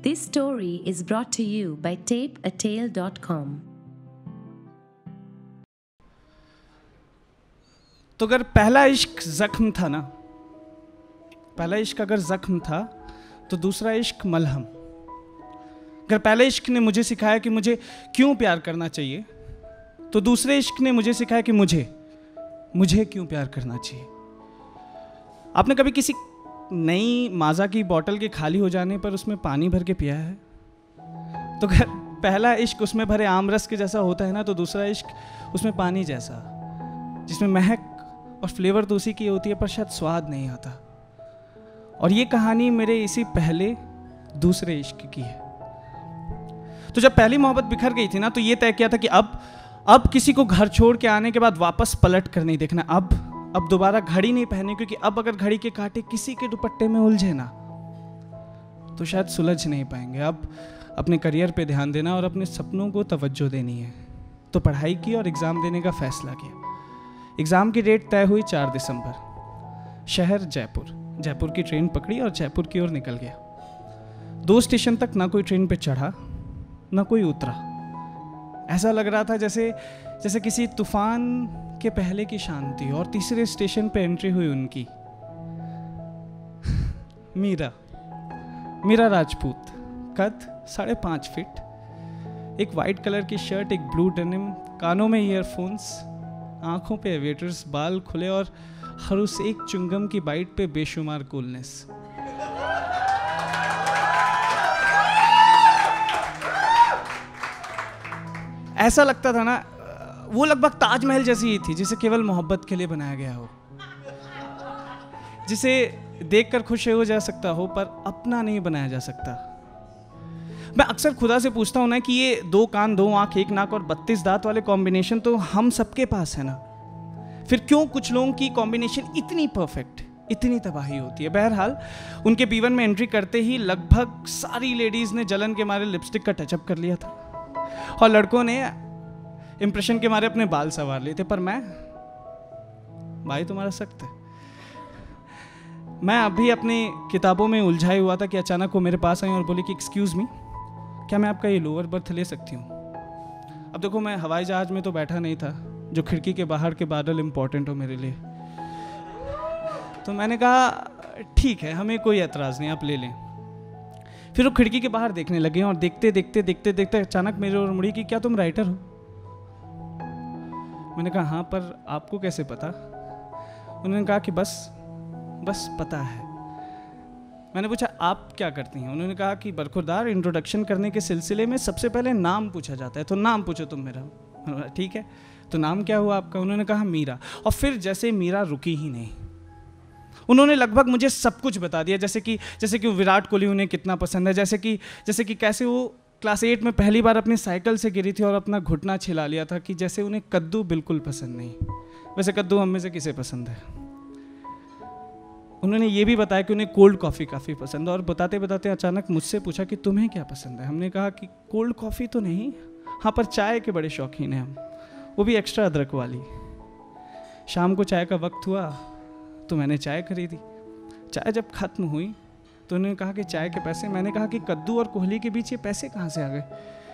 This story is brought to you by tapeatale.com. तो अगर पहला इश्क जख्म था ना, पहला इश्क अगर जख्म था तो दूसरा इश्क मलहम। अगर पहले इश्क ने मुझे सिखाया कि मुझे क्यों प्यार करना चाहिए, तो दूसरे इश्क ने मुझे सिखाया कि मुझे क्यों प्यार करना चाहिए। आपने कभी किसी नई माज़ा की बोतल के खाली हो जाने पर उसमें पानी भर के पिया है? तो अगर पहला इश्क उसमें भरे आमरस के जैसा होता है ना, तो दूसरा इश्क उसमें पानी जैसा, जिसमें महक और फ्लेवर तो उसी की होती है पर शायद स्वाद नहीं आता। और ये कहानी मेरे इसी पहले दूसरे इश्क की है। तो जब पहली मोहब्बत बिखर गई थी ना, तो ये तय किया था कि अब किसी को घर छोड़ के आने के बाद वापस पलट कर नहीं देखना। अब दोबारा घड़ी नहीं पहने, क्योंकि अब अगर घड़ी के कांटे किसी के दुपट्टे में उलझे ना, तो शायद सुलझ नहीं पाएंगे। अब अपने करियर पे ध्यान देना और अपने सपनों को तवज्जो देनी है। तो पढ़ाई की और एग्ज़ाम देने का फैसला किया। एग्ज़ाम की डेट तय हुई 4 दिसंबर। शहर जयपुर की ट्रेन पकड़ी और जयपुर की ओर निकल गया। 2 स्टेशन तक ना कोई ट्रेन पे चढ़ा ना कोई उतरा। ऐसा लग रहा था जैसे किसी तूफान के पहले की शांति। और तीसरे स्टेशन पे एंट्री हुई उनकी, मीरा राजपूत, कद 5.5 फीट, एक वाइट कलर की शर्ट, एक ब्लू डेनिम, कानों में ईयरफोन्स, आंखों पे एविएटर्स, बाल खुले और हर उस एक चुंगम की बाइट पे बेशुमार कूलनेस। ऐसा लगता था ना, वो लगभग ताजमहल जैसी ही थी, जिसे केवल मोहब्बत के लिए बनाया गया हो, जिसे देखकर खुश हो जा सकता हो पर अपना नहीं बनाया जा सकता। मैं अक्सर खुदा से पूछता हूं ना कि ये 2 कान 2 आंख 1 नाक और 32 दांत वाले कॉम्बिनेशन तो हम सबके पास है ना, फिर क्यों कुछ लोगों की कॉम्बिनेशन इतनी परफेक्ट, इतनी तबाही होती है। बहरहाल उनके B1 में एंट्री करते ही लगभग सारी लेडीज ने जलन के मारे लिपस्टिक का टचअप कर लिया था और लड़कों ने इंप्रेशन के मारे अपने बाल संवार लिए थे। पर मैं, भाई तुम्हारा सख्त है। मैं अभी अपनी किताबों में उलझाई हुआ था कि अचानक वो मेरे पास आई और बोली कि एक्सक्यूज़ मी, क्या मैं आपका ये लोअर बर्थ ले सकती हूँ? अब देखो, मैं हवाई जहाज में तो बैठा नहीं था जो खिड़की के बाहर के बादल इंपॉर्टेंट हो मेरे लिए। तो मैंने कहा ठीक है, हमें कोई एतराज़ नहीं, आप ले लें। फिर वो खिड़की के बाहर देखने लगे और देखते देखते अचानक मेरे ओर मुड़ी कि क्या तुम राइटर हो? मैंने कहा हाँ, पर आपको कैसे पता? उन्होंने कहा कि बस पता है। मैंने पूछा आप क्या करती हैं? उन्होंने कहा कि बरखुरदार, इंट्रोडक्शन करने के सिलसिले में सबसे पहले नाम पूछा जाता है, तो नाम पूछो तुम मेरा। ठीक है, तो नाम क्या हुआ आपका? उन्होंने कहा मीरा। और फिर जैसे मीरा रुकी ही नहीं, उन्होंने लगभग मुझे सब कुछ बता दिया, जैसे कि विराट कोहली उन्हें कितना पसंद है, जैसे कि कैसे वो क्लास 8 में पहली बार अपनी साइकिल से गिरी थी और अपना घुटना छिला लिया था, कि जैसे उन्हें कद्दू बिल्कुल पसंद नहीं। वैसे कद्दू हम में से किसे पसंद है? उन्होंने ये भी बताया कि उन्हें कोल्ड कॉफ़ी काफ़ी पसंद है। और बताते बताते अचानक मुझसे पूछा कि तुम्हें क्या पसंद है? हमने कहा कि कोल्ड कॉफ़ी तो नहीं, हाँ पर चाय के बड़े शौकीन हैं हम, वो भी एक्स्ट्रा अदरक वाली। शाम को चाय का वक्त हुआ तो मैंने चाय खरीदी। चाय जब ख़त्म हुई तो उन्होंने कहा कि चाय के पैसे। मैंने कहा कि कद्दू और कोहली के बीच ये पैसे कहाँ से आ गए?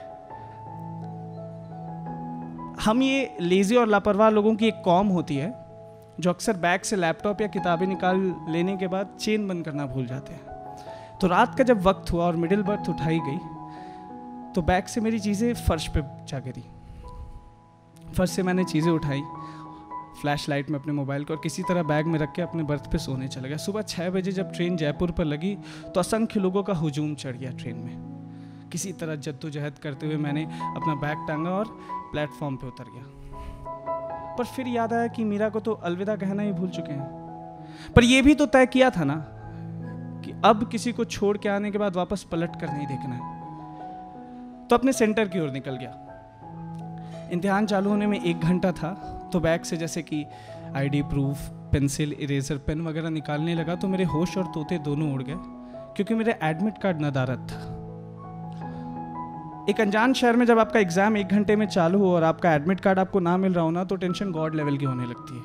हम ये लेज़ी और लापरवाह लोगों की एक कौम होती है जो अक्सर बैग से लैपटॉप या किताबें निकाल लेने के बाद चेन बंद करना भूल जाते हैं। तो रात का जब वक्त हुआ और मिडिल बर्थ उठाई गई, तो बैग से मेरी चीज़ें फर्श पे जा गिरी। फर्श से मैंने चीज़ें उठाई, फ्लैश लाइट में अपने मोबाइल को, और किसी तरह बैग में रख के अपने बर्थ पे सोने चला गया। सुबह 6 बजे जब ट्रेन जयपुर पर लगी तो असंख्य लोगों का हुजूम चढ़ गया ट्रेन में। किसी तरह जद्दोजहद करते हुए मैंने अपना बैग टांगा और प्लेटफॉर्म पे उतर गया। पर फिर याद आया कि मीरा को तो अलविदा कहना ही भूल चुके हैं। पर यह भी तो तय किया था ना कि अब किसी को छोड़ के आने के बाद वापस पलट कर नहीं देखना है। तो अपने सेंटर की ओर निकल गया। इम्तिहान चालू होने में 1 घंटा था, तो बैग से जैसे कि ID proof, pencil, eraser, pen वगैरह निकालने लगा तो मेरे होश और तोते दोनों उड़ गए, क्योंकि मेरे एडमिट कार्ड नदारद था। एक अनजान शहर में जब आपका एग्जाम 1 घंटे में चालू हो और आपका एडमिट कार्ड आपको ना मिल रहा हो ना, तो टेंशन गॉड लेवल की होने लगती है।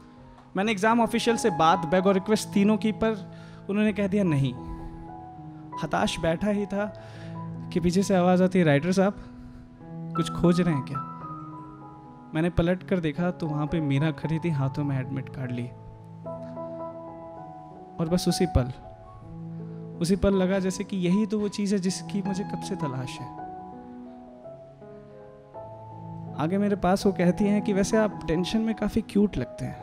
मैंने एग्जाम ऑफिशियल से बात, बैग और रिक्वेस्ट तीनों की, पर उन्होंने कह दिया नहीं। हताश बैठा ही था कि पीछे से आवाज़ आती है, राइटर साहब कुछ खोज रहे हैं क्या? मैंने पलट कर देखा तो वहाँ पे मीरा खड़ी थी, हाथों में एडमिट कार्ड लिए। और बस उसी पल लगा जैसे कि यही तो वो चीज़ है जिसकी मुझे कब से तलाश है। आगे मेरे पास वो कहती हैं कि वैसे आप टेंशन में काफ़ी क्यूट लगते हैं।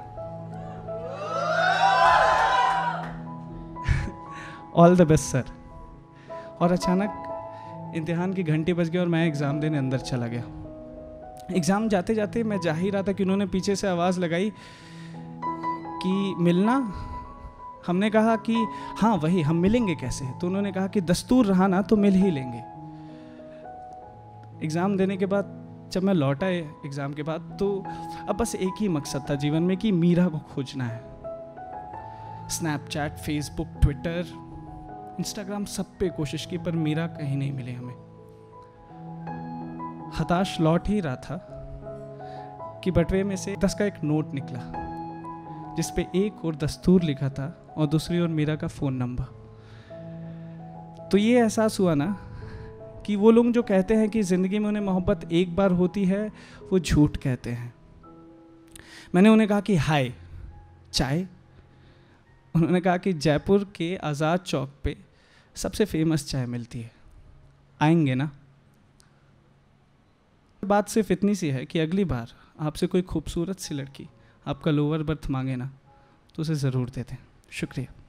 All the best sir. और अचानक इम्तिहान की घंटी बज गई और मैं एग्ज़ाम देने अंदर चला गया। एग्ज़ाम जाते जाते मैं जा ही रहा था कि उन्होंने पीछे से आवाज़ लगाई कि मिलना। हमने कहा कि हाँ वही, हम मिलेंगे कैसे? तो उन्होंने कहा कि दस्तूर रहा ना तो मिल ही लेंगे। एग्ज़ाम देने के बाद जब मैं लौटा एग्ज़ाम के बाद, तो अब बस एक ही मकसद था जीवन में कि मीरा को खोजना है। स्नैपचैट, फेसबुक, ट्विटर, इंस्टाग्राम सब पे कोशिश की, पर मीरा कहीं नहीं मिले हमें। हताश लौट ही रहा था कि बटवे में से 10 का एक नोट निकला जिस पे एक और दस्तूर लिखा था और दूसरी ओर मीरा का फ़ोन नंबर। तो ये एहसास हुआ ना कि वो लोग जो कहते हैं कि ज़िंदगी में उन्हें मोहब्बत एक बार होती है, वो झूठ कहते हैं। मैंने उन्हें कहा कि हाय चाय। उन्होंने कहा कि जयपुर के आज़ाद चौक पे सबसे फेमस चाय मिलती है, आएंगे ना? बात सिर्फ इतनी सी है कि अगली बार आपसे कोई खूबसूरत सी लड़की आपका लोअर बर्थ मांगे ना, तो उसे ज़रूर दे दें। शुक्रिया।